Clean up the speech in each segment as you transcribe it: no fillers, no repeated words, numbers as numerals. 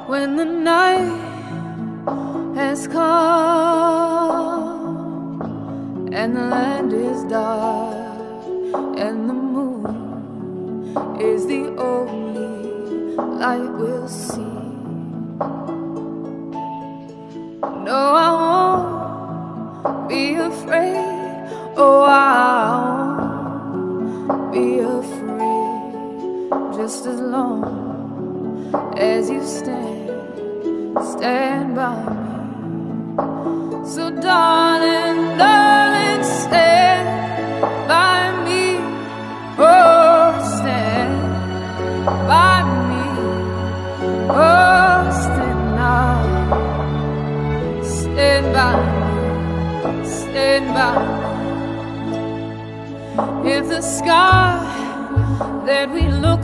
when the night has come and the land is dark and the moon is the only light we'll see. No, I won't be afraid. Oh, I won't be afraid, just as long as you stand by me. So darling, darling, stand by me. Oh, stand by me. Oh, stand now. Stand by me. Stand by me. If the sky that we look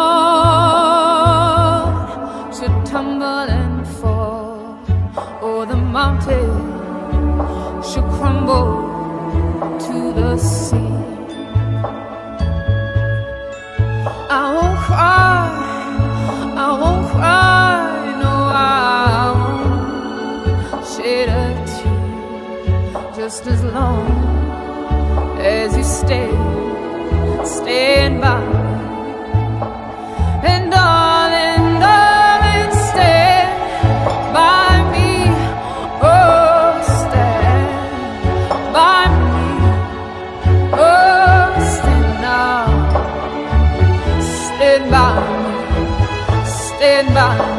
upon should tumble and fall, or the mountain should crumble to the sea, I won't cry, I won't cry, no, I won't shed a tear, just as long as you stand by me. And darling, darling, stand by me. Oh, stand by me. Oh, stand now. Stand by me. Stand by me.